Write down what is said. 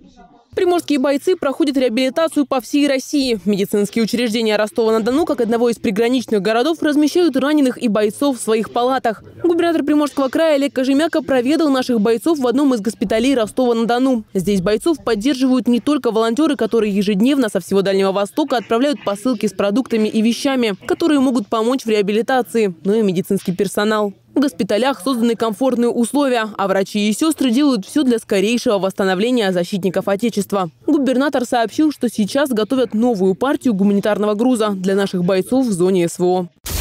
Приморские бойцы проходят реабилитацию по всей России. Медицинские учреждения Ростова-на-Дону, как одного из приграничных городов, размещают раненых и бойцов в своих палатах. Губернатор Приморского края Олег Кожемяка проведал наших бойцов в одном из госпиталей Ростова-на-Дону. Здесь бойцов поддерживают не только волонтеры, которые ежедневно со всего Дальнего Востока отправляют посылки с продуктами и вещами, которые могут помочь в реабилитации, но и медицинский персонал. В госпиталях созданы комфортные условия, а врачи и сестры делают все для скорейшего восстановления защитников Отечества. Губернатор сообщил, что сейчас готовят новую партию гуманитарного груза для наших бойцов в зоне СВО.